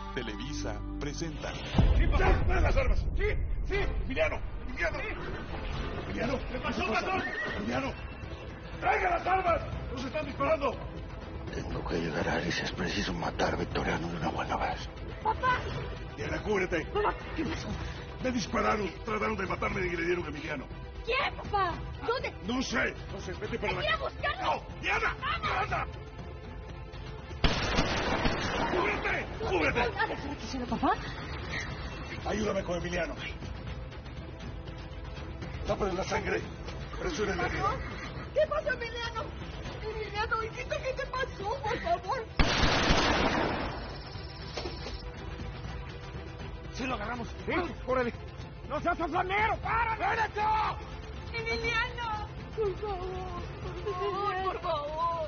Televisa presenta. ¡Sí, papá! ¡Para las armas! ¡Sí! ¡Sí! ¡Emiliano! ¡Emiliano! ¡Emiliano! ¿Qué pasó, patrón? ¡Emiliano! ¡Traiga las armas! ¡Nos están disparando! Tengo que llegar a Ares. Es preciso matar a Victoriano de una buena vez. ¡Papá! Diana, cúbrete. Papá, ¿qué pasó? Me dispararon. Trataron de matarme y le dieron a Emiliano. ¿Quién, papá? ¿Dónde? No sé. No sé. Vete para la... ¡Voy a buscarlo! ¡No! ¡Diana! ¡Diana! ¡Cúbrete! ¡Cúbrete! ¿Qué hicieron, papá? Ayúdame con Emiliano. Tápale la sangre. Presiona el herida. ¿Qué pasó, Emiliano? Emiliano, hijito, ¿qué te pasó? Por favor. Sí, lo agarramos. Sí, órale. ¡No seas aflanero! ¡Párale! ¡Ven acá! Emiliano. Por favor. Por favor.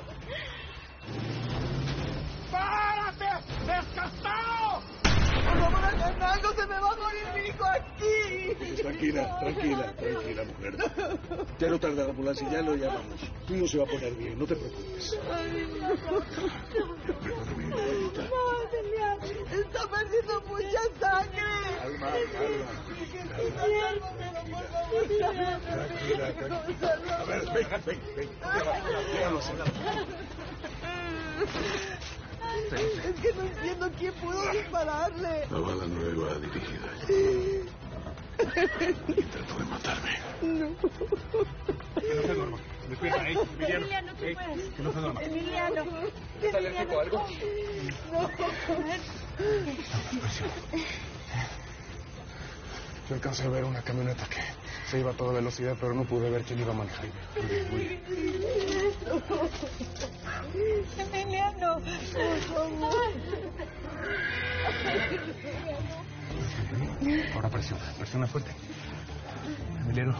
¡Párate! ¡Descastado! Por favor, Hernando, se me va a morir mi hijo aquí. Tranquila, mujer. Ya no tarda la ambulancia, ya lo llamamos. Tu hijo se va a poner bien, no te preocupes. Perdóname, mamita. No, Emiliano, está perdiendo mucha sangre. Calma. Tranquila. A ver, ven. Déjalo hacer. Es que no entiendo quién pudo dispararle. La bala no iba dirigida a ella. Y trató de matarme. No. Que no se duerma. Despierta, Emiliano, ¿qué puedes? Que no se duerma. Emiliano. ¿Está alérgico a algo? No. Yo alcancé a ver una camioneta que se iba a toda velocidad, pero no pude ver quién iba a manejar. Muy bien. Emiliano, por favor. Ahora presiona fuerte. Emiliano.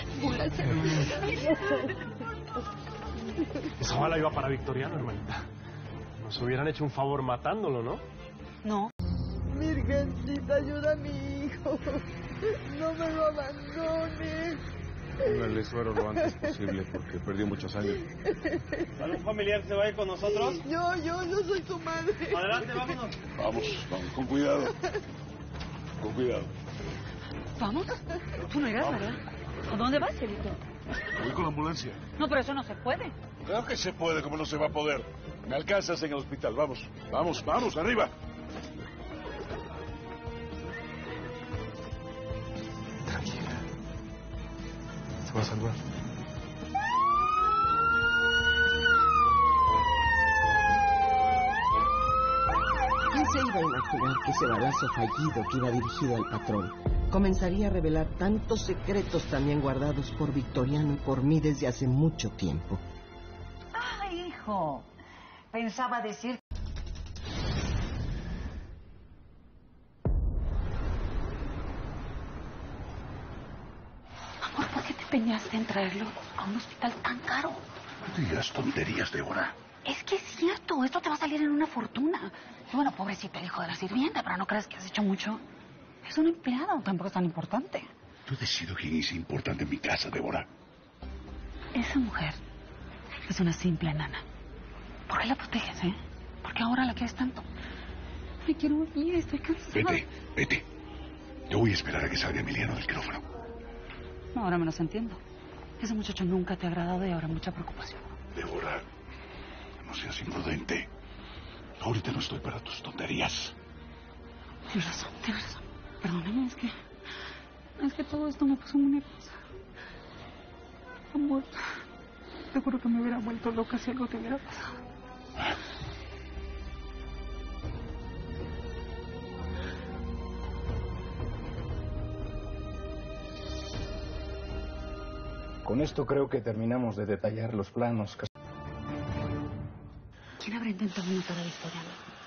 Esa bala iba para Victoriano, hermanita. Nos hubieran hecho un favor matándolo, ¿no? No. Virgencita, ayuda a mi hijo. No me lo abandones. Póngale suero lo antes posible porque perdió mucha sangre. ¿Algún familiar se va a ir con nosotros? Yo soy tu madre. Adelante, vámonos. Vamos, con cuidado. Con cuidado. ¿Vamos? Tú no irás, ¿verdad? ¿A dónde vas, Celito? Voy con la ambulancia. No, pero eso no se puede. Claro que se puede, como no se va a poder. Me alcanzas en el hospital, vamos, arriba. Tranquila. Se va a salvar. ¿Quién se iba a imaginar que ese balazo fallido que iba dirigido al patrón comenzaría a revelar tantos secretos también guardados por Victoriano y por mí desde hace mucho tiempo? ¡Ah, hijo! Pensaba decir... Amor, ¿por qué te empeñaste en traerlo a un hospital tan caro? No digas tonterías, Débora. Es que es cierto, esto te va a salir en una fortuna. Y bueno, pobrecito el hijo de la sirvienta, pero no creas que has hecho mucho. Es un empleado, tampoco es tan importante. Yo decido quién es importante en mi casa, Débora. Esa mujer es una simple nana. ¿Por qué la proteges, eh? ¿Por qué ahora la quieres tanto? Me quiero morir, estoy cansada. Vete. Yo voy a esperar a que salga Emiliano del quirófano. No, ahora menos entiendo. Ese muchacho nunca te ha agradado y ahora mucha preocupación. Débora, no seas imprudente. Ahorita no estoy para tus tonterías. Tienes razón. Perdóname, es que todo esto me puso muy nerviosa. Amor, te juro que me hubiera vuelto loca si algo te hubiera pasado. Con esto creo que terminamos de detallar los planos. ¿Quién habrá intentado matar a Victoriano?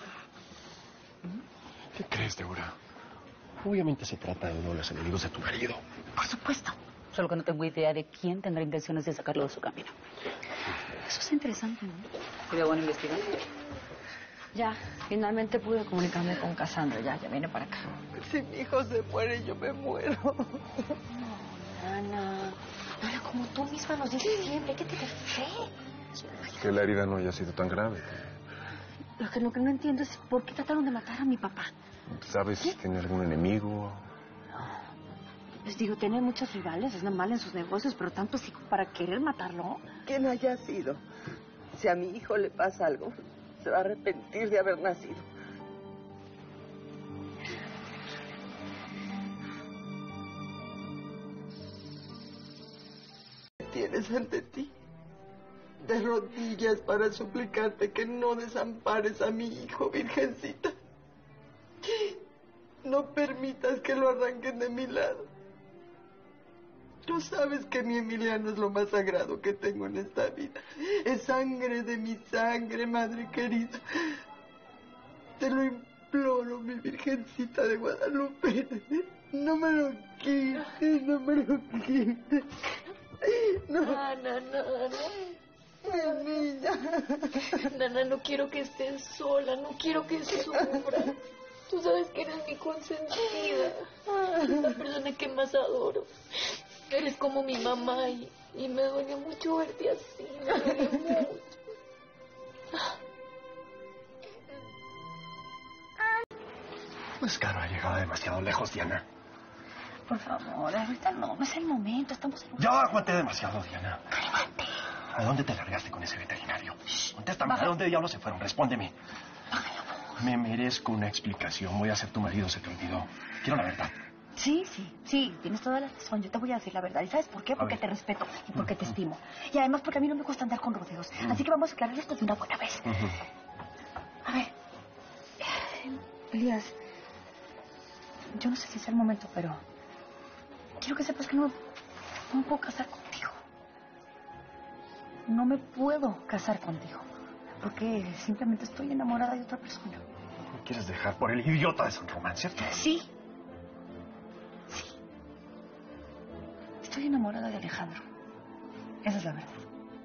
¿Qué crees, Débora? Obviamente se trata de uno de los enemigos de tu marido. Por supuesto. Solo que no tengo idea de quién tendrá intenciones de sacarlo de su camino. Eso es interesante, ¿no? Sería bueno investigar. Ya, finalmente pude comunicarme con Cassandra. Ya viene para acá. Si mi hijo se muere, yo me muero. Ana, como tú misma nos dices siempre, que te dé fe. Que la herida no haya sido tan grave. Lo que no entiendo es por qué trataron de matar a mi papá. ¿Sabes si tiene algún enemigo? Les digo, tiene muchos rivales, es normal en sus negocios, pero tanto así para querer matarlo. Quien haya sido, si a mi hijo le pasa algo, se va a arrepentir de haber nacido. Tienes ante ti, de rodillas para suplicarte que no desampares a mi hijo, Virgencita. No permitas que lo arranquen de mi lado. Tú sabes que mi Emiliano es lo más sagrado que tengo en esta vida. Es sangre de mi sangre, madre querida. Te lo imploro, mi Virgencita de Guadalupe. No me lo quites, no me lo quites. No. Nana. Mi niña. Nana, no quiero que estés sola, no quiero que sufras. Tú sabes que eres mi consentida, la persona que más adoro. Eres como mi mamá y me duele mucho verte así, me duele mucho. Pues claro, ha llegado demasiado lejos, Diana. Por favor, ahorita no es el momento, estamos en... Ya aguanté demasiado, Diana. Cálmate. ¿A dónde te largaste con ese veterinario? Contéstame, ¿a dónde diablos se fueron? Respóndeme. Me merezco una explicación. Voy a ser tu marido, se te olvidó. Quiero la verdad. Sí, tienes toda la razón. Yo te voy a decir la verdad. ¿Y sabes por qué? Porque te respeto y porque te estimo. Y además porque a mí no me gusta andar con rodeos. Así que vamos a aclarar esto de una buena vez. A ver, Elías, yo no sé si es el momento, pero quiero que sepas que no me puedo casar contigo. No me puedo casar contigo. Porque simplemente estoy enamorada de otra persona. ¿Me quieres dejar por el idiota de San Román, cierto? Sí. Estoy enamorada de Alejandro. Esa es la verdad.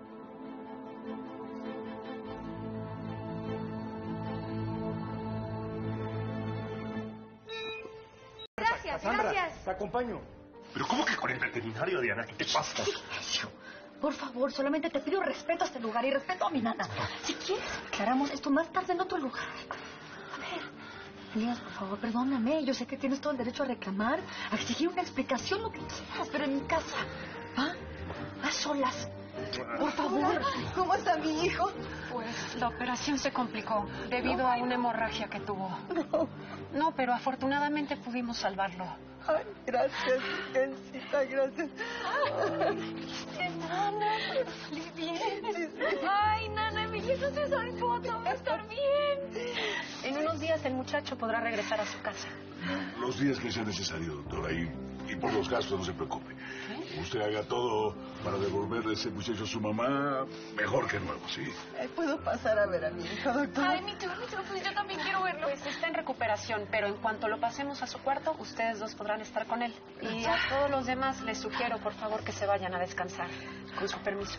Gracias. Te acompaño. ¿Pero cómo que con el veterinario, Diana? ¿Qué te pasa? Silencio. Por favor, solamente te pido respeto a este lugar y respeto a mi nana. Si quieres, aclaramos esto más tarde en otro lugar. A ver, Elías, por favor, perdóname. Yo sé que tienes todo el derecho a reclamar, a exigir una explicación, lo que quieras, pero en mi casa, ¿va? A solas. Por favor. ¿Cómo está mi hijo? Pues la operación se complicó debido a una hemorragia que tuvo. No, pero afortunadamente pudimos salvarlo. Ay, gracias, Virgencita, gracias. Nana, salí bien. Ay, Nana, mi hijo se salvó, todo va a estar bien. En unos días el muchacho podrá regresar a su casa. Los días que sea necesario, doctora, y por los gastos no se preocupe. Usted haga todo para devolverle a ese muchacho a su mamá mejor que nuevo, ¿sí? ¿Puedo pasar a ver a mi hijo, doctor? Ay, mi tío, pues yo también quiero verlo. Pues está en recuperación, pero en cuanto lo pasemos a su cuarto, ustedes dos podrán estar con él. Y a todos los demás les sugiero, por favor, que se vayan a descansar. Con su permiso.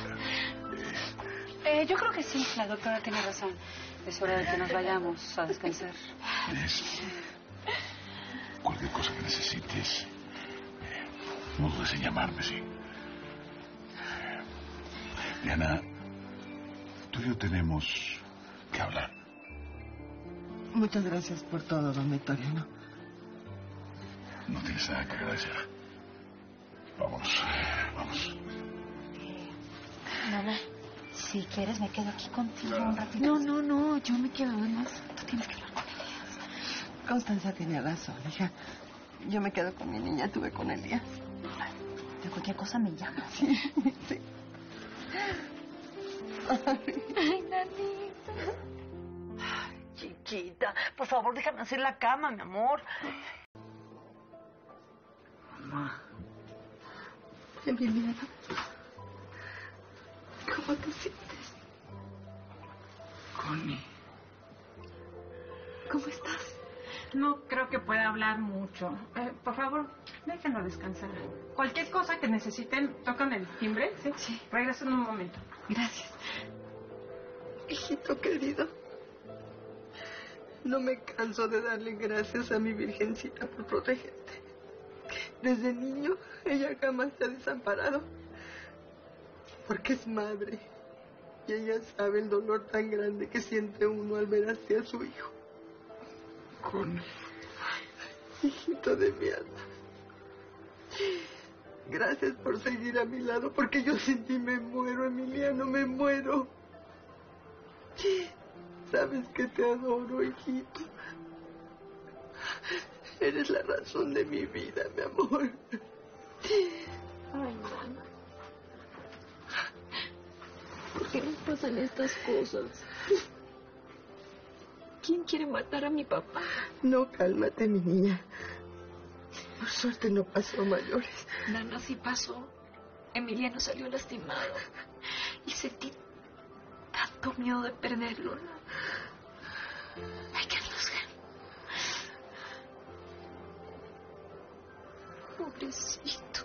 Yo creo que sí, la doctora tiene razón. Es hora de que nos vayamos a descansar. Cualquier cosa que necesites, no dudes en llamarme, ¿sí? Diana, tú y yo tenemos que hablar. Muchas gracias por todo, don Victoriano. No tienes nada que agradecer. Vamos. Nana, si quieres me quedo aquí contigo un ratito. No, yo me quedo además. Tú tienes que hablar con Elías. Constanza tiene razón, hija. Yo me quedo con mi niña, tuve con Elías. De cualquier cosa me llamas. Sí. Ay, nanita. Ay, chiquita, por favor, déjame hacer la cama, mi amor. Mamá. Emiliano. ¿Cómo te sientes? Connie. ¿Cómo estás? No creo que pueda hablar mucho. Por favor, déjenlo descansar. Cualquier cosa que necesiten, tocan el timbre. Sí. Regreso en un momento. Gracias. Hijito querido, no me canso de darle gracias a mi Virgencita por protegerte. Desde niño, ella jamás te ha desamparado. Porque es madre. Y ella sabe el dolor tan grande que siente uno al ver así a su hijo. Connie. Hijito de mi alma. Gracias por seguir a mi lado, porque yo sin ti me muero, Emiliano, me muero. Sabes que te adoro, hijito. Eres la razón de mi vida, mi amor. Ay, mamá. ¿Por qué nos pasan estas cosas? ¿Quién quiere matar a mi papá? No, cálmate, mi niña. Por suerte no pasó a mayores. Nana, sí pasó. Emiliano salió lastimado. Y sentí tanto miedo de perderlo. Hay que hacerlo. Pobrecito.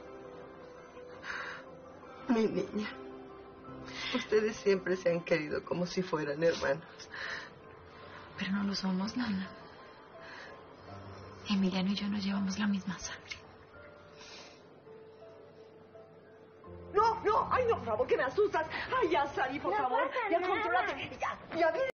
Mi niña. Ustedes siempre se han querido como si fueran hermanos. Pero no lo somos, Nana. Emiliano y yo nos llevamos la misma sangre. No, ay, no, por favor, que me asustas. Ay, ya, Sari, por favor. Ya, contrólate. Ya,